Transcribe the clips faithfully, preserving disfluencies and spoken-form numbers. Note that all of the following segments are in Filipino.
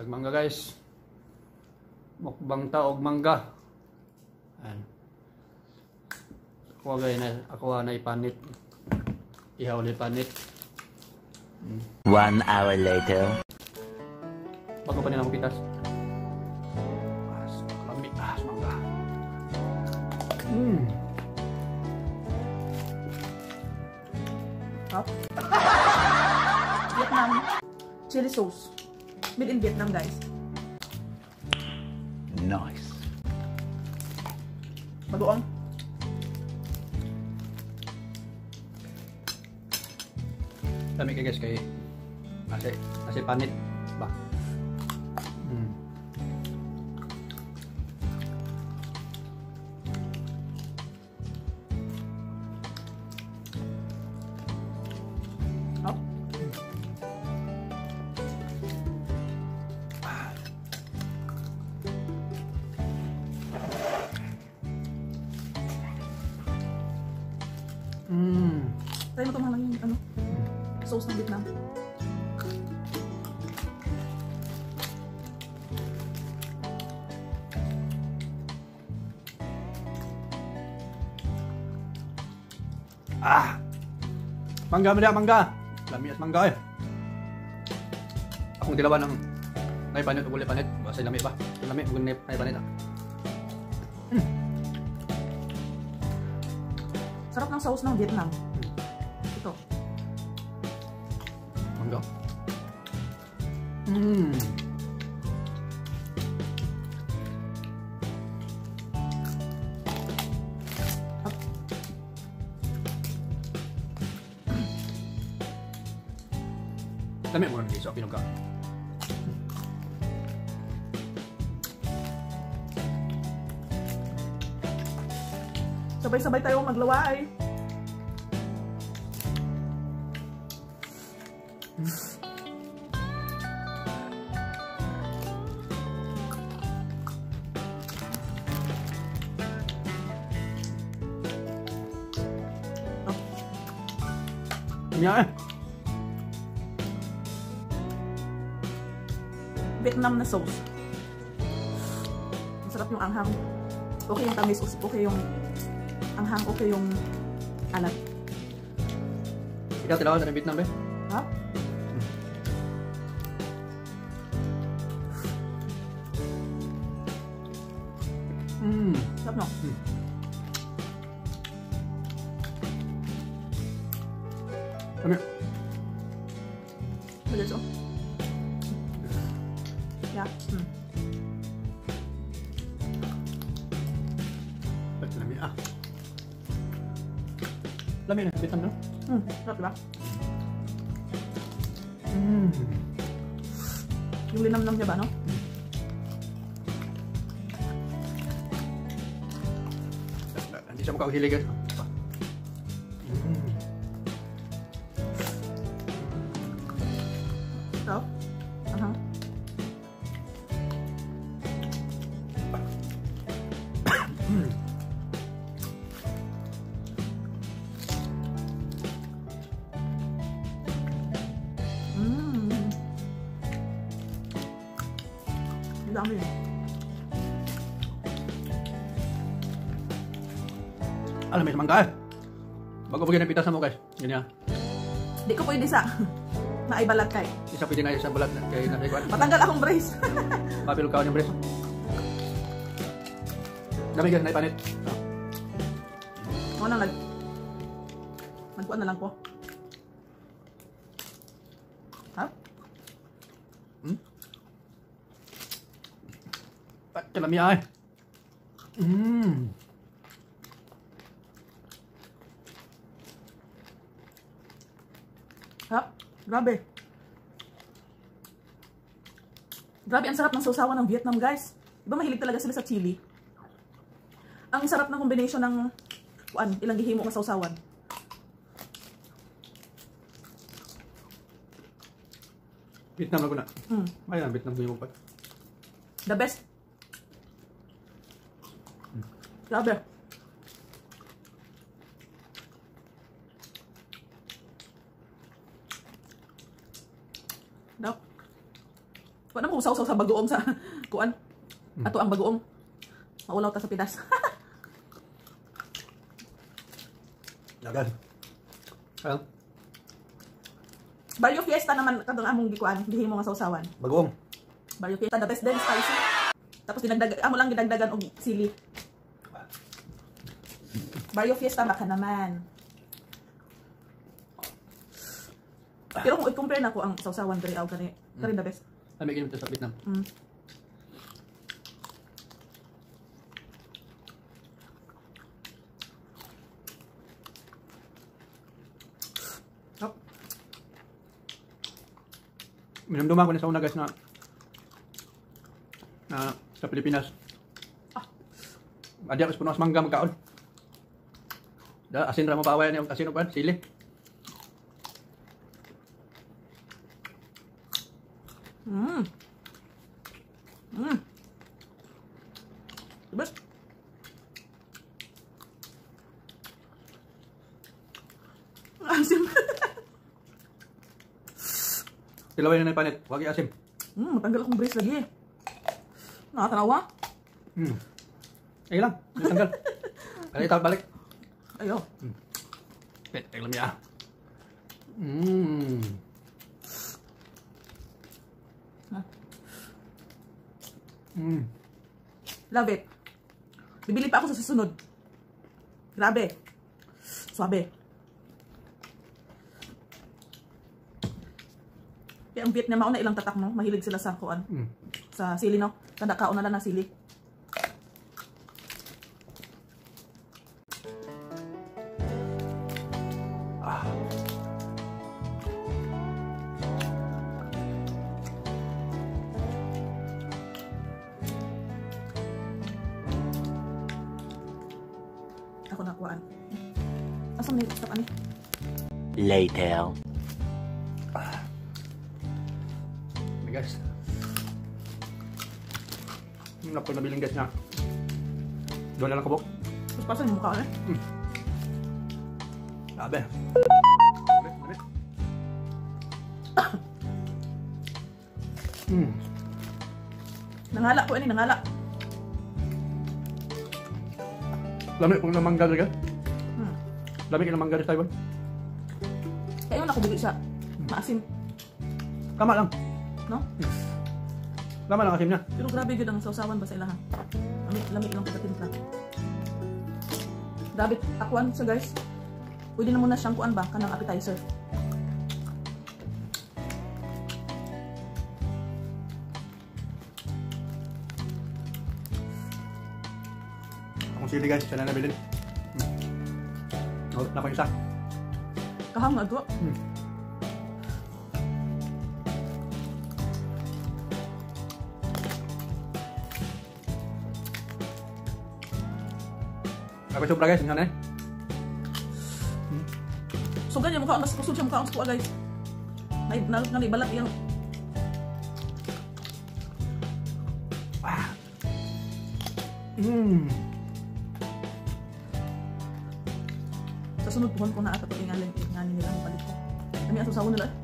Tagmangga guys. Mukbang taog mangga. Ayan. Ako gay na ako na ipanit. Ihaw na ipanit. Hmm. One hour later. Bago pa nila pitas. As lami ah mangga. Hmm. Hop. Vietnam chili sauce. Made in Vietnam, guys. Nice. Bagoong. Dami kay guys kay nasi nasi panit ba. Hmm. Hop. Hmm. Try mo ito mga yung ano, sauce ng Vietnam. Ah. Mangga mo na mangga. Lami at mangga eh. Akong dilawan ng naipanit ug uli panit. Basta lami ba? Lami ug naipanit ah. Hmm. Sarap ng sauce ng Vietnam. Ito. Mangga. Hmm. Lami mo ng iso pinuga. Sabay-sabay tayo maglaway. Yeah. Vietnam na sauce. Masarap yung anghang. Okay yung tamis, okay yung anghang, okay yung alat. Ikaw tilawan sa Vietnam ba? Ha? Hmm. Sarap no? Hmm. Lami. Maliit oh. Yeah. Hmm. Lami ah. Lami na Vietnam no? Hmm. Sarap diba? Hmm. Yung linamnam niya ba no? Hindi siya makakahilig guys. Hmm. So? Uh-huh. Hmm. Mmm. Ang dami eh. Alam may mangga eh. Bago pagyan ang pitas mo guys. Ganyan. Di ko pwede sa naibalat kay. Isa pwede nga sa balat na kay nasa ikuan. Matanggal akong brace. Papil ka yung breso. Dami guys, naipanit. Oh. Ako na nag... Nagkuhan na lang po. Ha? Hmm? At kalami ay. Hmm. Ha? Grabe. Grabe, ang sarap ng sausawan ng Vietnam, guys. Diba mahilig talaga sila sa chili? Ang sarap ng combination ng kuan, ilang gihimo ng sausawan. Vietnam na ko na. Hmm. Ayan, Vietnam ko yung pa. The best. Grabe. Dok. Wala mo usaw-usaw sa bagoong sa kuan. Ato ang bagoong. Maulaw ta sa pitas. Dagan. Ayun. Barrio Fiesta naman kadang among gikuan, gihimo nga sausawan. Bagoong. Barrio Fiesta the best din spicy. Tapos dinagdag amo lang gidagdagan og sili. Barrio Fiesta baka naman. Pero kung i-compare na ko ang sausawan diri aw kani, kani the best. Ay, may ginamit sa Vietnam. Mm. Oh. Minumduman ko na sa una guys na na sa Pilipinas. Ah. Adi ako sa puno mangga magkaon. Da asin ra mo paaway ni asin pa sili. Mm. Mm. The best. Asim. Tilaway na na panit, wag i-asim. Mm, matanggal akong brace lagi. Nakatanawa? Hmm. Ay lang, tanggal. Kaya itaw balik. Ayo. Hmm. Pet, taglam ya. Hmm. Hmm. Love it. Bibili pa ako sa susunod. Grabe. Suabe. Kaya ang Vietnam ako na ilang tatak mo. Mahilig sila sa kuan. Hmm. Sa sili no. Tanda kaon na lang na sili. Ah. Ako na kuan. Asam ni stop ani? Later. Ah. Hey guys. Hindi na po nabiling guys na. Doon na lang kabok. Tapos pasan yung mukha ulit. Hmm. Sabi. Sabi, sabi. Hmm. Nangala ko ani, nangala. Lamig kung na mangga rin. Hmm. Lamig na mangga rin tayo. Kaya yun ako bigay siya. Maasim. Tama lang. No? Tama lang asim niya. Pero grabe yun ang sausawan ba sa ilahan. Lamig, lamig lang pagkatimpla. Grabe, akuan sa guys. Pwede na muna siyang kuan ba, kanang appetizer. Akong sili guys, siya na nabilin. Hmm. Oh, na ko isa. Kahang agwa. Hmm. Ako sobra guys, ano eh? So ganyan mukha, mas kusog siya mukha ang skuha guys. May nalot nga balat yan. Ah. Mm. Sa sunod puhon ko na ata pag ingalin, inganin nila ang palit ko. Kami ang susawan nila.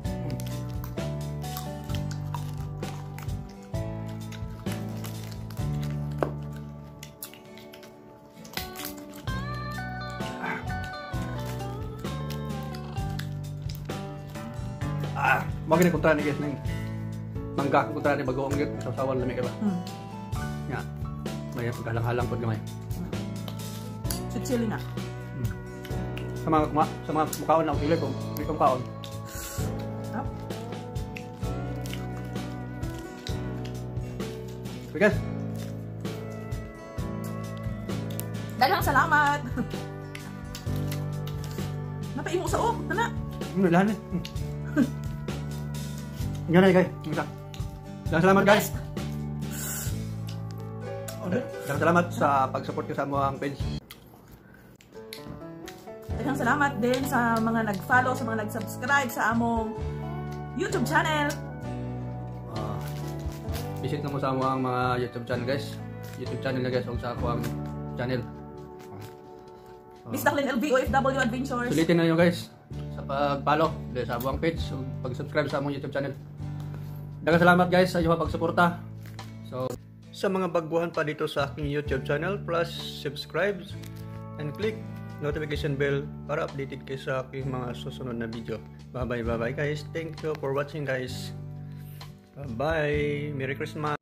Ah, mga ganyan kontra ni guys ng mangga kontra ni bagoong gid sa sawan lamig ba. Hmm. Nya. May paghalang-halang pod gamay. Sweet chili nga. Hmm. Sa mga kuma, sa mga mukaon na pili ko, may kaon. Tap. Okay guys. Daghang salamat. Napaimo sa oh, tana. Ano lahan eh. Nga na guys. Nga. Daghang salamat guys. Okay. Daghang salamat sa pag-support ko sa mga page. Daghang salamat din sa mga nag-follow, sa mga nag-subscribe sa among YouTube channel. Uh, visit na mo sa among mga YouTube channel guys. YouTube channel na guys o sa ako ang channel. Uh, Miss Taklin L V O F W Adventures. Sulitin na nyo guys sa pag-follow sa among page o pag-subscribe sa among YouTube channel. daghang salamat guys sa inyong pagsuporta. So, sa mga baguhan pa dito sa aking YouTube channel, plus subscribe and click notification bell para updated kayo sa aking mga susunod na video. Bye bye bye bye guys. Thank you for watching guys. Bye bye. Merry Christmas.